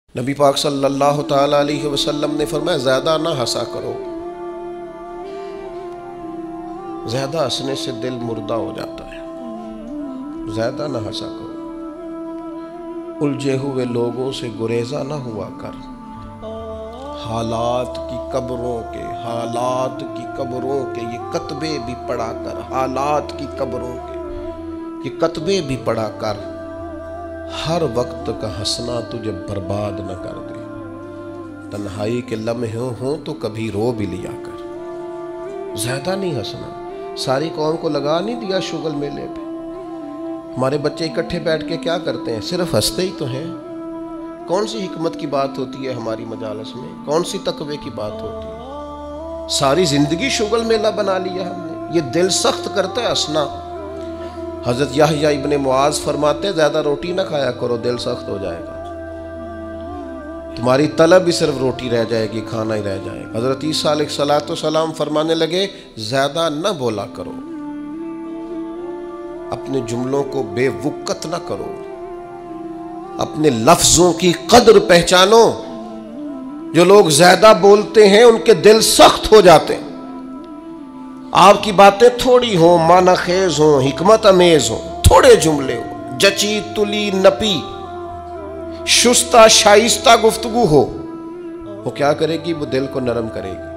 नबी पाक सल्लल्लाहु ताला अलैहि वसल्लम ने फरमाया, ज़्यादा ना हंसा करो, ज़्यादा हंसने से दिल मुर्दा हो जाता है। ज़्यादा ना हंसा करो, उलझे हुए लोगों से गुरेजा ना हुआ कर, हालात की कब्रों के, हालात की कब्रों के ये कतबे भी पढ़ा कर, हालात की कब्रों के ये कतबे भी पढ़ा कर, हर वक्त का हंसना तुझे बर्बाद न कर दे। तन्हाई के लम्हे हों तो कभी रो भी लिया कर, ज्यादा नहीं हंसना। सारी कौम को लगा नहीं दिया शुगल मेले पे। हमारे बच्चे इकट्ठे बैठ के क्या करते हैं, सिर्फ हंसते ही तो हैं। कौन सी हिकमत की बात होती है हमारी मजालस में, कौन सी तकवे की बात होती है। सारी जिंदगी शुगल मेला बना लिया हमने। ये दिल सख्त करता है हंसना। हजरत याहया इब्ने मुआज फरमाते, ज्यादा रोटी ना खाया करो, दिल सख्त हो जाएगा, तुम्हारी तलब ही सिर्फ रोटी रह जाएगी, खाना ही रह जाएगा। हजरत ईसा अलैहिस्सलाम फरमाने लगे, ज्यादा न बोला करो, अपने जुमलों को बेवुकत ना करो, अपने लफ्जों की कदर पहचानो। जो लोग ज्यादा बोलते हैं उनके दिल सख्त हो जाते हैं। आपकी बातें थोड़ी हो, माना खेज हो, हिकमत अमेज हो, थोड़े जुमले हो, जची तुली नपी शुस्ता शाइस्ता गुफ्तगू हो, वो क्या करेगी, वो दिल को नरम करेगी।